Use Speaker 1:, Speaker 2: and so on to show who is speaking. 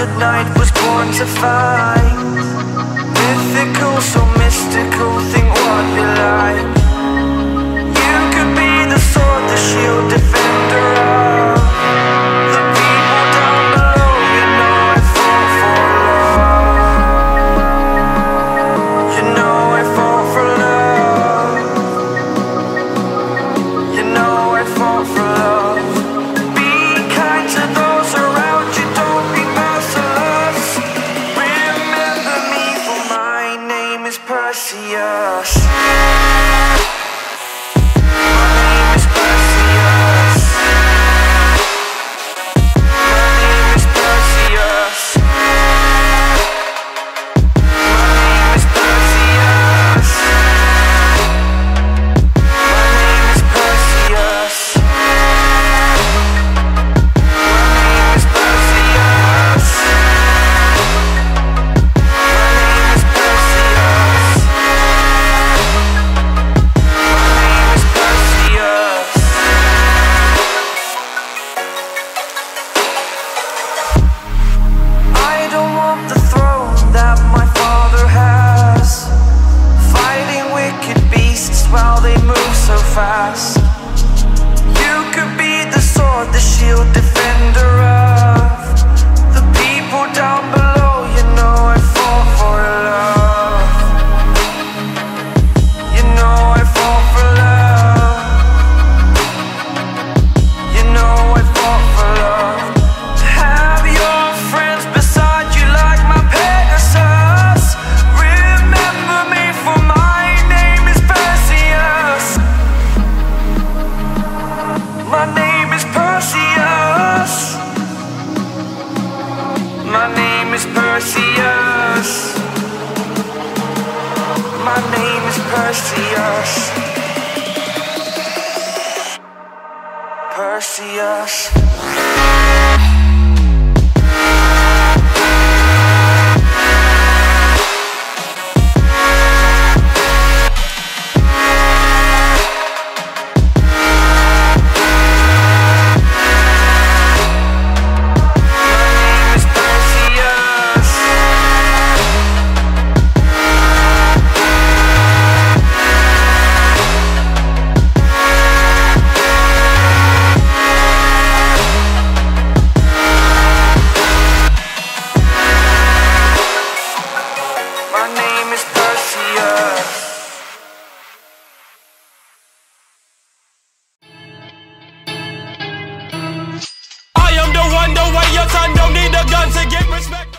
Speaker 1: at night was born to fight. Mythical, so mystical, think what you like. You could be the sword, the shield, defender of the people down below. You know I fall for love. You know I fall for love. You know I fall for love. Be kind to those around you, don't be merciless. Remember me, for my name is Perseus. While they move so fast, you could be the sword, the shield, defender of the people down below. You know I fall for love. You know I fall for love. You know I fall for love. To have your friends beside you like my Pegasus. Remember me, for my name is Perseus. My name is Perseus. My name is Perseus. My name is Perseus. Perseus. My name is Perseus.
Speaker 2: I am the one, the way your son don't need a gun to get respect.